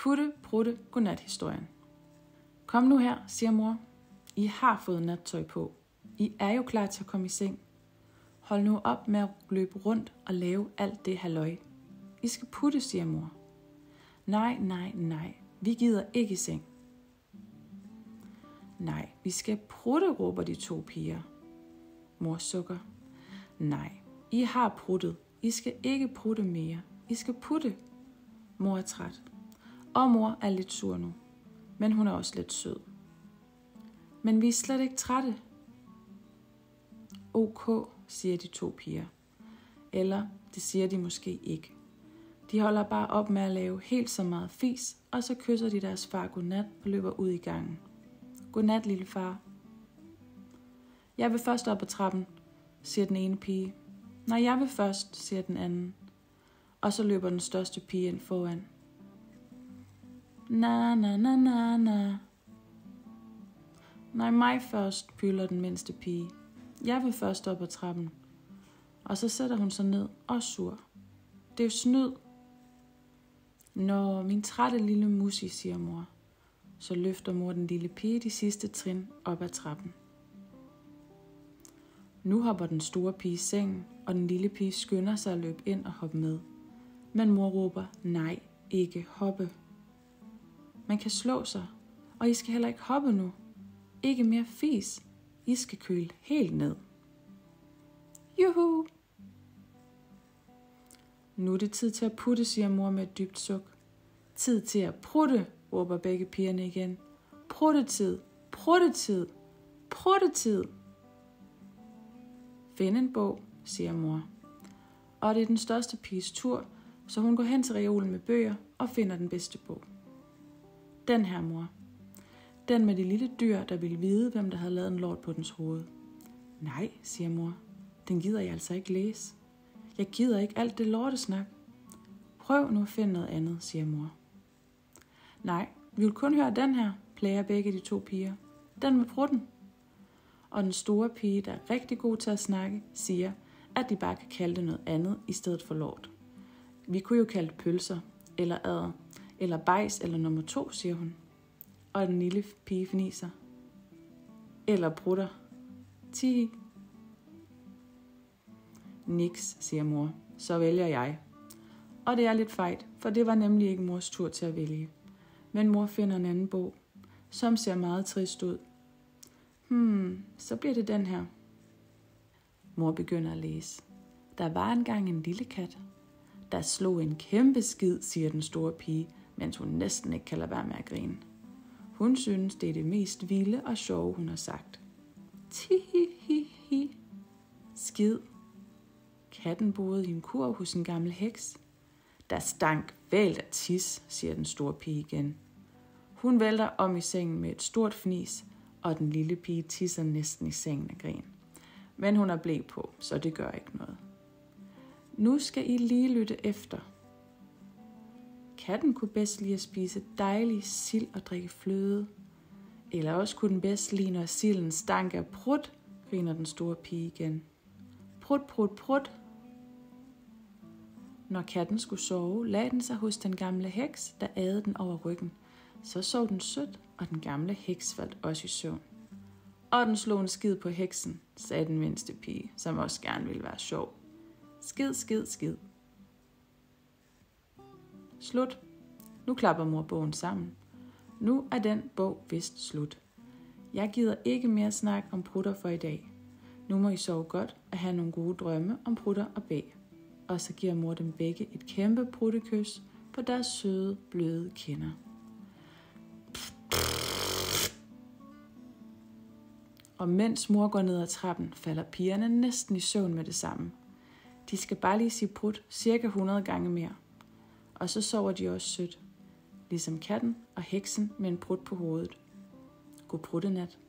Putte, prutte, godnat-historien. Kom nu her, siger mor. I har fået nattøj på. I er jo klar til at komme i seng. Hold nu op med at løbe rundt og lave alt det halløj. I skal putte, siger mor. Nej, vi gider ikke i seng. Nej, vi skal prutte, råber de to piger. Mor sukker. Nej, I har pruttet. I skal ikke prutte mere. I skal putte. Mor er træt. Og mor er lidt sur nu. Men hun er også lidt sød. Men vi er slet ikke trætte. OK, siger de to piger. Eller det siger de måske ikke. De holder bare op med at lave helt så meget fis, og så kysser de deres far godnat og løber ud i gangen. Godnat, lille far. Jeg vil først op ad trappen, siger den ene pige. Nej, jeg vil først, siger den anden. Og så løber den største pige ind foran. Na. Nej, mig først, pyler den mindste pige. Jeg vil først op ad trappen. Og så sætter hun sig ned og sur. Det er jo snyd. Nå, min trætte lille musi, siger mor. Så løfter mor den lille pige de sidste trin op ad trappen. Nu hopper den store pige i sengen, og den lille pige skynder sig at løbe ind og hoppe med. Men mor råber, nej, ikke hoppe. Man kan slå sig, og I skal heller ikke hoppe nu. Ikke mere fis. I skal køle helt ned. Juhu! Nu er det tid til at putte, siger mor med et dybt suk. Tid til at prutte, råber begge pigerne igen. Pruttetid, pruttetid, pruttetid. Find en bog, siger mor. Og det er den største piges tur, så hun går hen til reolen med bøger og finder den bedste bog. Den her, mor. Den med de lille dyr, der ville vide, hvem der havde lavet en lort på dens hoved. Nej, siger mor. Den gider jeg altså ikke læse. Jeg gider ikke alt det lortesnak. Prøv nu at finde noget andet, siger mor. Nej, vi vil kun høre den her, plager begge de to piger. Den med prutten. Og den store pige, der er rigtig god til at snakke, siger, at de bare kan kalde det noget andet i stedet for lort. Vi kunne jo kalde det pølser, eller adder, eller bajs, eller nummer 2, siger hun. Og den lille pige fniser. Eller prutter. Tihi. Niks, siger mor. Så vælger jeg. Og det er lidt fejt, for det var nemlig ikke mors tur til at vælge. Men mor finder en anden bog, som ser meget trist ud. Så bliver det den her. Mor begynder at læse. Der var engang en lille kat, der slog en kæmpe skid, siger den store pige, mens hun næsten ikke kan lade være med at grine. Hun synes, det er det mest vilde og sjove, hun har sagt. Tihihihi. Skid. Katten boede i en kur hos en gammel heks. Der stank vælt af tis, siger den store pige igen. Hun vælter om i sengen med et stort fnis, og den lille pige tisser næsten i sengen af grin. Men hun er bleg på, så det gør ikke noget. Nu skal I lige lytte efter. Katten kunne bedst lide at spise dejlig sild og drikke fløde. Eller også kunne den bedst lide, når silden stank af prut, griner den store pige igen. Prut, prut, prut. Når katten skulle sove, lagde den sig hos den gamle heks, der adede den over ryggen. Så sov den sødt, og den gamle heks faldt også i søvn. Og den slog en skid på heksen, sagde den mindste pige, som også gerne ville være sjov. Skid, skid, skid. Slut. Nu klapper mor bogen sammen. Nu er den bog vist slut. Jeg gider ikke mere snak om prutter for i dag. Nu må I sove godt og have nogle gode drømme om prutter og bæg. Og så giver mor dem begge et kæmpe pruttekys på deres søde, bløde kinder. Og mens mor går ned ad trappen, falder pigerne næsten i søvn med det samme. De skal bare lige sige prut cirka 100 gange mere. Og så sover de også sødt, ligesom katten og heksen med en prut på hovedet. God pruttenat.